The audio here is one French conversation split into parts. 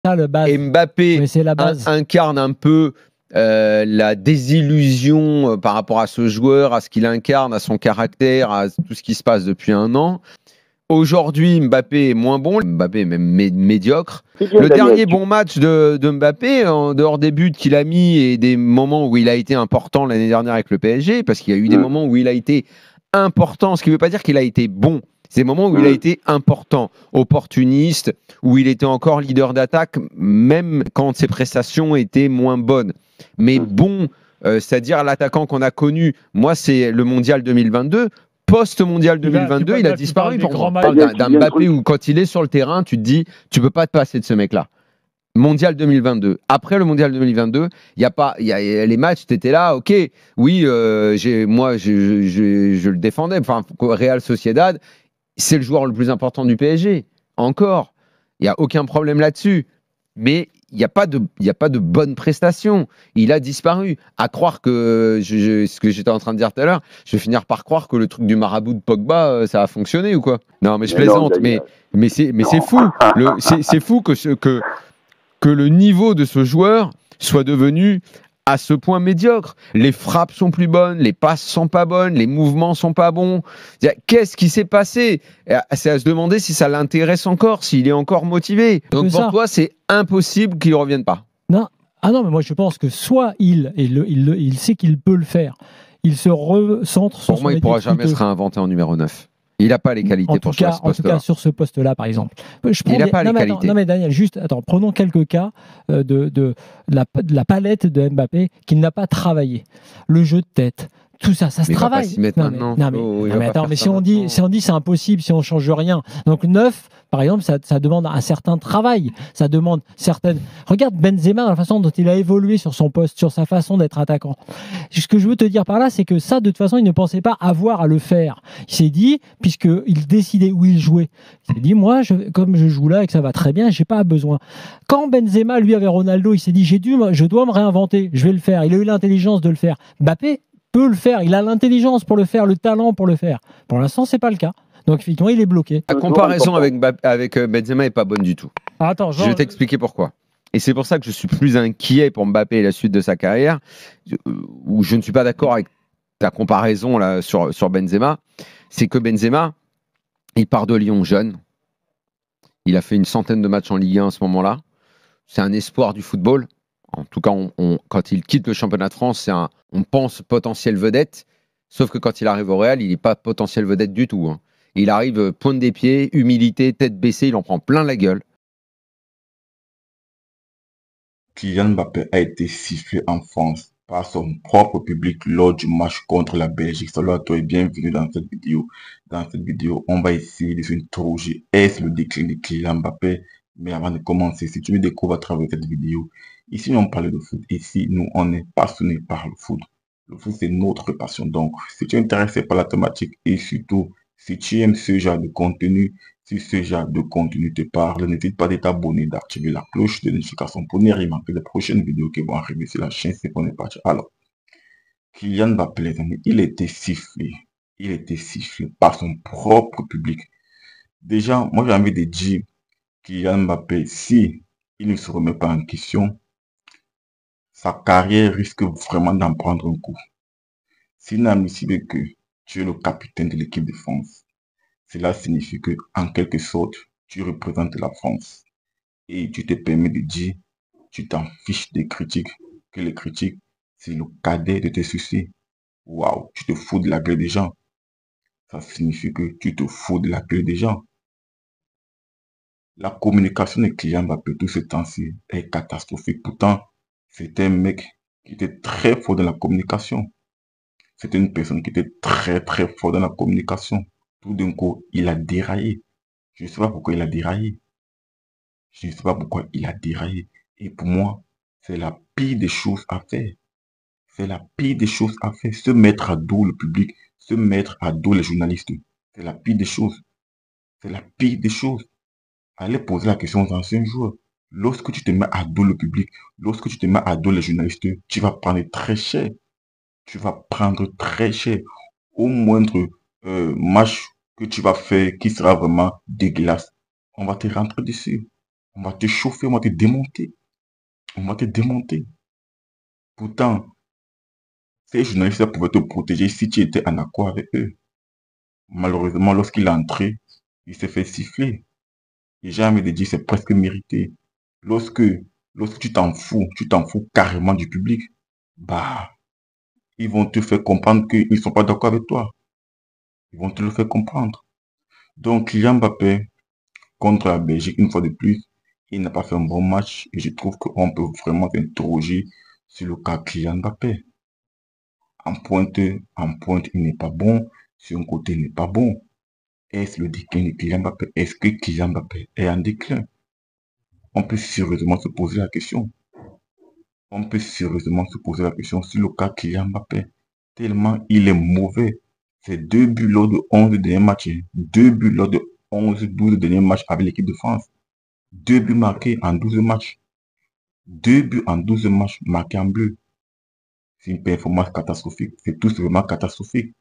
Ça, le base. Mbappé Oui, c'est la base. incarne un peu la désillusion par rapport à ce joueur, à ce qu'il incarne, à son caractère, à tout ce qui se passe depuis un an. Aujourd'hui, Mbappé est moins bon, Mbappé est même médiocre. Le dernier bon match de Mbappé, en dehors des buts qu'il a mis et des moments où il a été important l'année dernière avec le PSG, parce qu'il y a eu des moments où il a été important, ce qui ne veut pas dire qu'il a été bon. C'est des moments où il a été important, opportuniste, où il était encore leader d'attaque, même quand ses prestations étaient moins bonnes. Mais bon, c'est-à-dire l'attaquant qu'on a connu, moi c'est le Mondial 2022, post-mondial 2022, il a disparu pour moi. D'un Mbappé où quand il est sur le terrain, tu te dis, tu peux pas te passer de ce mec-là. Mondial 2022. Après le Mondial 2022, il y a les matchs, tu étais là, ok, oui, moi je le défendais. Enfin, Real Sociedad, c'est le joueur le plus important du PSG. Encore. Il n'y a aucun problème là-dessus. Mais il n'y a pas de bonne prestation. Il a disparu. À croire que, ce que j'étais en train de dire tout à l'heure, je vais finir par croire que le truc du marabout de Pogba, ça a fonctionné ou quoi? Non, mais je plaisante. Mais c'est fou. C'est fou que le niveau de ce joueur soit devenu à ce point médiocre. Les frappes sont plus bonnes, les passes sont pas bonnes, les mouvements sont pas bons. Qu'est-ce qui s'est passé? C'est à se demander si ça l'intéresse encore, s'il est encore motivé. Donc pour toi, c'est impossible qu'il ne revienne pas. Non. Ah non, mais moi je pense que soit il sait qu'il peut le faire, il se recentre sur Pour moi, il ne pourra jamais se réinventer en numéro 9. Il n'a pas les qualités pour jouer à ce poste-là. En tout cas, sur ce poste-là, par exemple. Il n'a pas les qualités. Non, mais Daniel, juste, attends, prenons quelques cas de la palette de Mbappé qu'il n'a pas travaillé. Le jeu de tête, tout ça, ça se travaille. Il va pas s'y mettre maintenant. Mais si on dit c'est impossible, si on ne change rien. Donc 9, par exemple, ça demande un certain travail. Ça demande certaines... Regarde Benzema, la façon dont il a évolué sur son poste, sur sa façon d'être attaquant. Ce que je veux te dire par là, c'est que ça, de toute façon, il ne pensait pas avoir à le faire. Il s'est dit, puisqu'il décidait où il jouait, il s'est dit, moi, comme je joue là et que ça va très bien, je n'ai pas besoin. Quand Benzema, lui, avait Ronaldo, il s'est dit, je dois me réinventer, je vais le faire. Il a eu l'intelligence de le faire. Mbappé peut le faire, il a l'intelligence pour le faire, le talent pour le faire. Pour l'instant, c'est pas le cas. Donc effectivement, il est bloqué. La comparaison avec Benzema n'est pas bonne du tout. Attends, je vais t'expliquer pourquoi. Et c'est pour ça que je suis plus inquiet pour Mbappé et la suite de sa carrière, où je ne suis pas d'accord avec ta comparaison là, sur Benzema. C'est que Benzema, il part de Lyon jeune. Il a fait une centaine de matchs en Ligue 1 à ce moment-là. C'est un espoir du football. En tout cas, quand il quitte le championnat de France, on pense potentiel vedette. Sauf que quand il arrive au Real, il n'est pas potentiel vedette du tout. Il arrive, pointe des pieds, humilité, tête baissée, il en prend plein la gueule. Kylian Mbappé a été sifflé en France par son propre public lors du match contre la Belgique. Salut à toi et bienvenue dans cette vidéo. Dans cette vidéo, on va essayer de s'interroger. Est-ce le déclin de Kylian Mbappé? Mais avant de commencer, si tu me découvres à travers cette vidéo, ici on parle de foot. Ici, nous, on est passionnés par le foot. Le foot, c'est notre passion. Donc, si tu es intéressé par la thématique et surtout, si tu aimes ce genre de contenu, si ce genre de contenu te parle, n'hésite pas de t'abonner, d'activer la cloche de notification pour ne rien manquer les prochaines vidéos qui vont arriver sur la chaîne. C'est qu'on est parti. Alors, Kylian Mbappé, les amis, il était sifflé. Il était sifflé par son propre public. Déjà, moi j'ai envie de dire, Kylian Mbappé, si il ne se remet pas en question, sa carrière risque vraiment d'en prendre un coup. C'est inadmissible que tu es le capitaine de l'équipe de France. Cela signifie que, en quelque sorte, tu représentes la France. Et tu te permets de dire, tu t'en fiches des critiques, que les critiques, c'est le cadet de tes soucis. Waouh, tu te fous de la gueule des gens. Ça signifie que tu te fous de la gueule des gens. La communication des clients Mbappé tout ce temps-ci est catastrophique. Pourtant, c'était un mec qui était très fort dans la communication. C'était une personne qui était très fort dans la communication. Tout d'un coup, il a déraillé. Je ne sais pas pourquoi il a déraillé. Je ne sais pas pourquoi il a déraillé. Et pour moi, c'est la pire des choses à faire. C'est la pire des choses à faire. Se mettre à dos le public, se mettre à dos les journalistes. C'est la pire des choses. C'est la pire des choses. Allez poser la question aux anciens joueurs. Lorsque tu te mets à dos le public, lorsque tu te mets à dos les journalistes, tu vas prendre très cher. Tu vas prendre très cher. Au moindre match que tu vas faire qui sera vraiment dégueulasse, on va te rentrer dessus. On va te chauffer, on va te démonter. On va te démonter. Pourtant, ces journalistes pouvaient te protéger si tu étais en accord avec eux. Malheureusement, lorsqu'il est entré, il s'est fait siffler. Et j'ai envie de dire, c'est presque mérité. Lorsque, lorsque tu t'en fous carrément du public, bah, ils vont te faire comprendre qu'ils ne sont pas d'accord avec toi. Ils vont te le faire comprendre. Donc, Kylian Mbappé, contre la Belgique, une fois de plus, il n'a pas fait un bon match. Et je trouve qu'on peut vraiment s'interroger sur le cas Kylian Mbappé. En pointe, il n'est pas bon. Sur un côté, il n'est pas bon. Est-ce le déclin de Kylian Mbappé? Est-ce que Kylian Mbappé est en déclin? On peut sérieusement se poser la question. On peut sérieusement se poser la question sur le cas Kylian Mbappé. Tellement il est mauvais. C'est 2 buts lors de 11 derniers matchs. 2 buts lors de 11-12 derniers matchs avec l'équipe de France. 2 buts marqués en 12 matchs. 2 buts en 12 matchs marqués en bleu. C'est une performance catastrophique. C'est tout simplement catastrophique.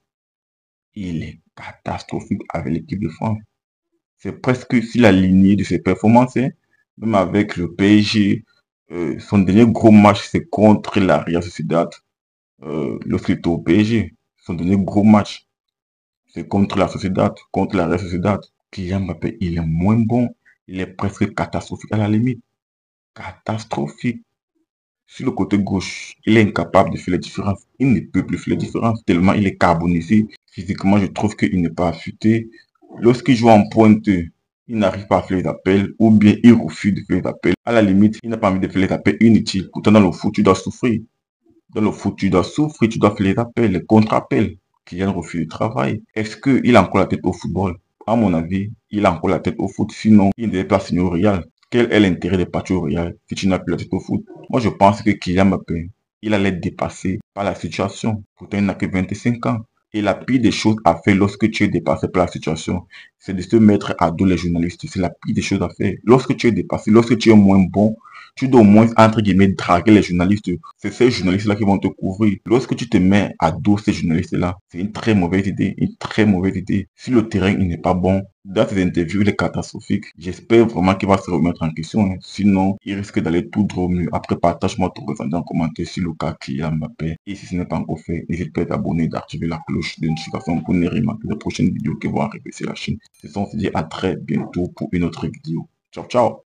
Il est catastrophique avec l'équipe de France. C'est presque sur la lignée de ses performances. Même avec le PSG, son dernier gros match, c'est contre la Real Sociedad. Lorsqu'il était au PSG, son dernier gros match, c'est contre la Sociedad, contre la Real Sociedad. Kylian Mbappé, il est moins bon. Il est presque catastrophique à la limite. Catastrophique. Sur le côté gauche, il est incapable de faire la différence. Il ne peut plus faire la différence tellement il est carbonisé. Physiquement, je trouve qu'il n'est pas affûté. Lorsqu'il joue en pointe, il n'arrive pas à faire les appels ou bien il refuse de faire les appels. À la limite, il n'a pas envie de faire les appels inutiles. Pourtant, dans le foot, tu dois souffrir. Dans le foot, tu dois souffrir, tu dois faire les appels, les contre-appels. Kylian refuse de travail. Est-ce qu'il a encore la tête au football? À mon avis, il a encore la tête au foot. Sinon, il ne devait pas signer au Real. Quel est l'intérêt de partir au Real si tu n'as plus la tête au foot? Moi, je pense que Kylian Mbappé, il allait être dépassé par la situation. Pourtant, il n'a que 25 ans. Et la pire des choses à faire lorsque tu es dépassé par la situation, c'est de se mettre à dos les journalistes. C'est la pire des choses à faire. Lorsque tu es dépassé, lorsque tu es moins bon, tu dois au moins, entre guillemets, draguer les journalistes. C'est ces journalistes-là qui vont te couvrir. Lorsque tu te mets à dos ces journalistes-là, c'est une très mauvaise idée. Une très mauvaise idée. Si le terrain il n'est pas bon, dans ces interviews, il est catastrophique. J'espère vraiment qu'il va se remettre en question. Sinon, il risque d'aller tout droit au mur. Après, partage-moi ton ressenti en commentaire sur le cas Kylian Mbappé. Et si ce n'est pas encore fait, n'hésite pas à t'abonner et d'activer la cloche de notification pour ne rien manquer les prochaines vidéos qui vont arriver sur la chaîne. C'est ça, on se dit à très bientôt pour une autre vidéo. Ciao, ciao!